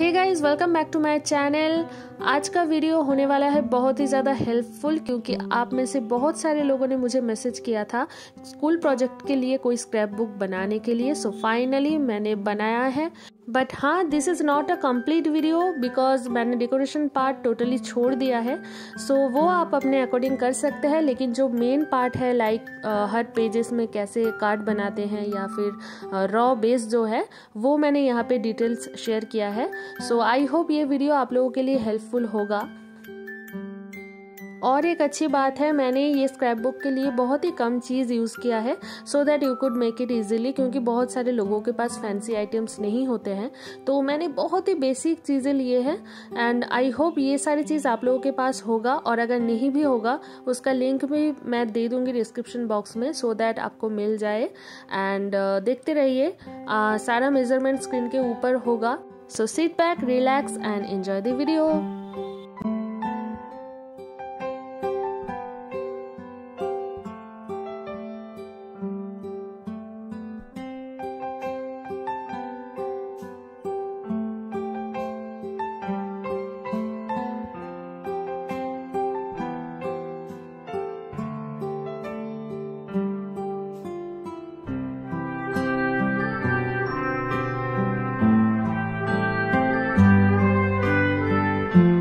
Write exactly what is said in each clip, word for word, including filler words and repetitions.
Hey guys, welcome back to my channel. आज का वीडियो होने वाला है बहुत ही ज़्यादा हेल्पफुल, क्योंकि आप में से बहुत सारे लोगों ने मुझे मैसेज किया था स्कूल प्रोजेक्ट के लिए कोई स्क्रैप बुक बनाने के लिए। सो फाइनली मैंने बनाया है। बट हाँ, this is not a complete video because मैंने डेकोरेशन पार्ट टोटली छोड़ दिया है। सो so, वो आप अपने अकॉर्डिंग कर सकते हैं, लेकिन जो मेन पार्ट है लाइक हर पेजेस में कैसे कार्ड बनाते हैं या फिर रॉ बेस जो है वो मैंने यहाँ पे डिटेल्स शेयर किया है। सो आई होप ये वीडियो आप लोगों के लिए हेल्पफुल होगा। और एक अच्छी बात है, मैंने ये स्क्रैप बुक के लिए बहुत ही कम चीज़ यूज़ किया है so that you could make it easily, क्योंकि बहुत सारे लोगों के पास फैंसी आइटम्स नहीं होते हैं। तो मैंने बहुत ही बेसिक चीज़ें लिए हैं एंड आई होप ये सारी चीज़ आप लोगों के पास होगा। और अगर नहीं भी होगा उसका लिंक भी मैं दे दूंगी डिस्क्रिप्शन बॉक्स में सो दैट आपको मिल जाए। एंड uh, देखते रहिए, uh, सारा मेजरमेंट स्क्रीन के ऊपर होगा। So sit back, relax and enjoy the video. Mm-hmm.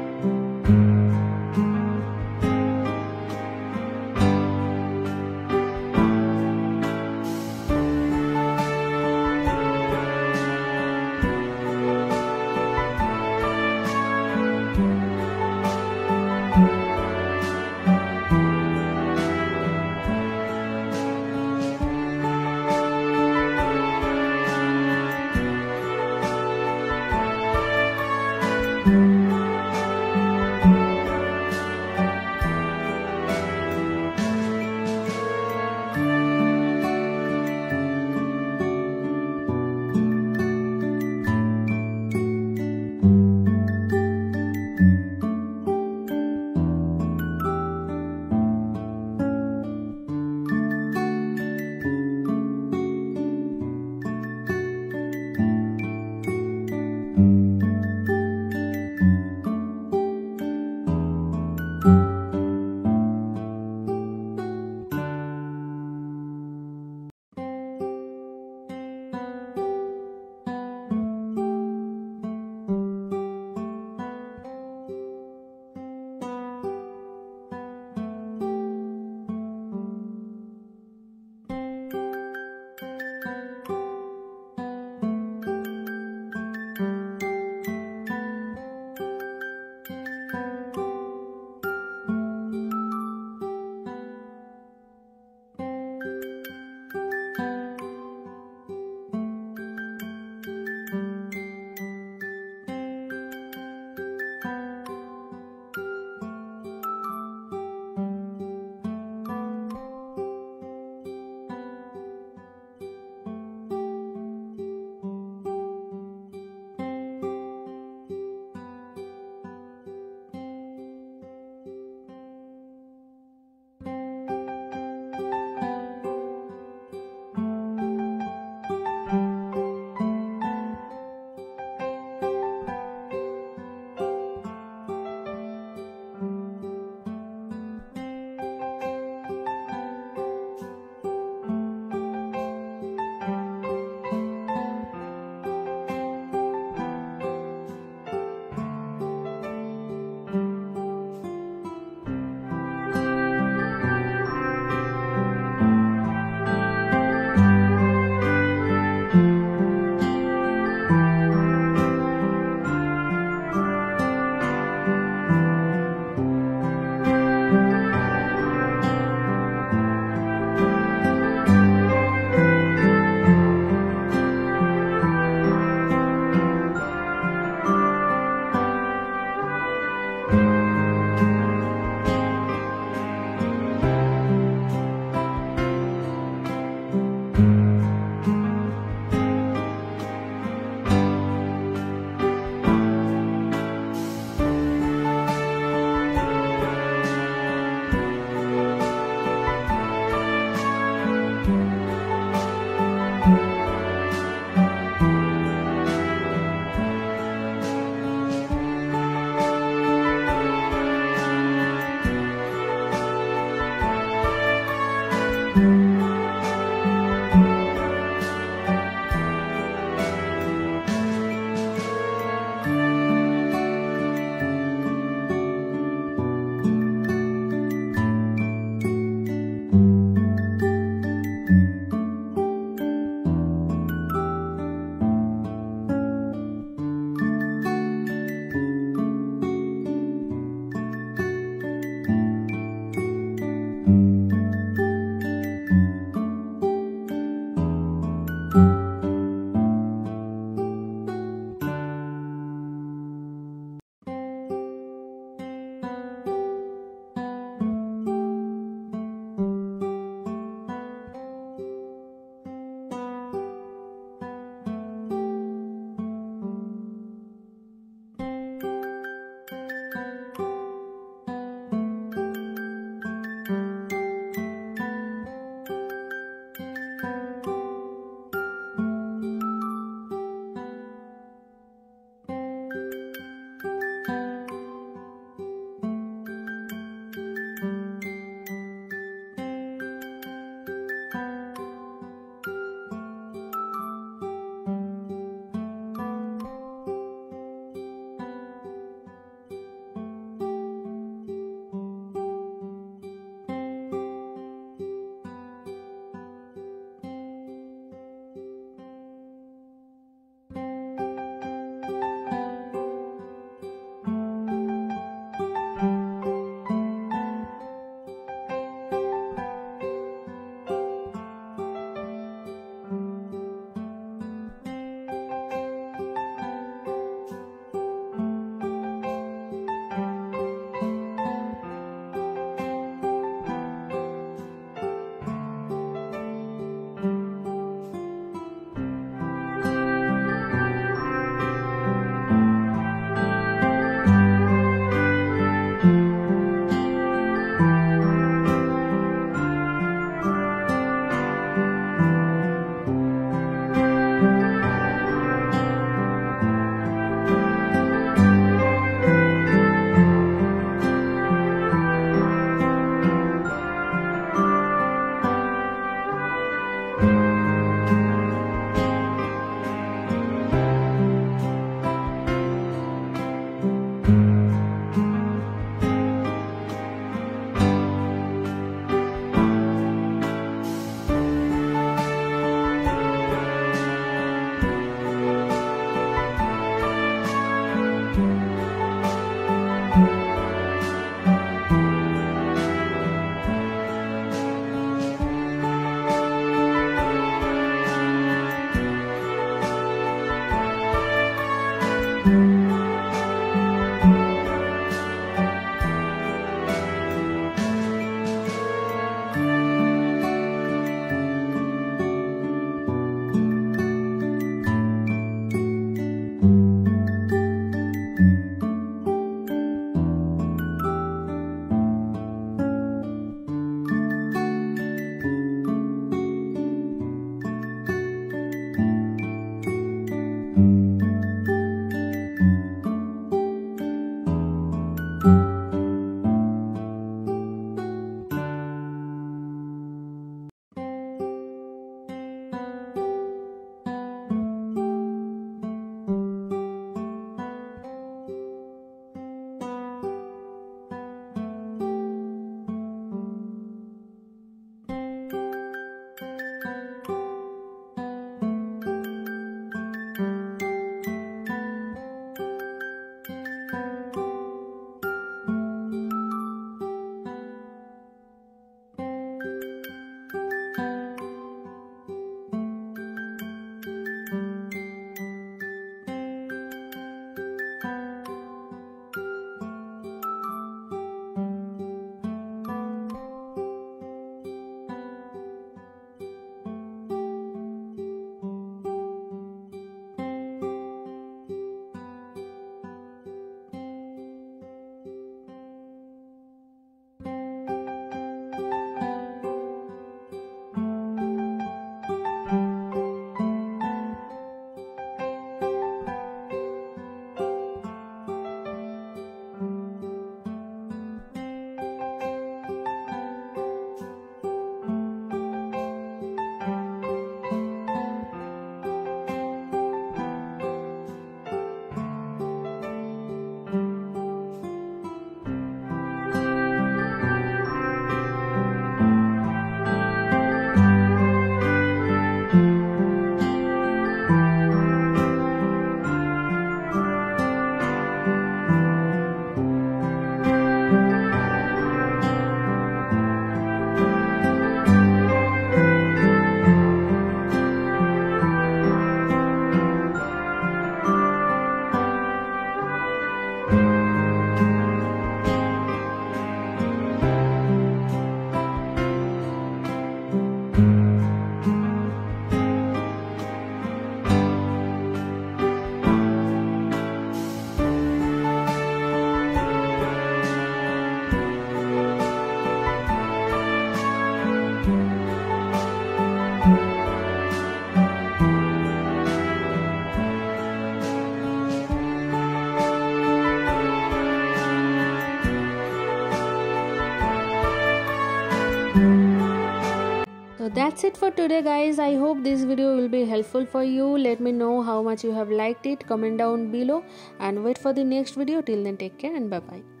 So that's it for today guys. I hope this video will be helpful for you. Let me know how much you have liked it. Comment down below and wait for the next video. Till then, take care and bye bye.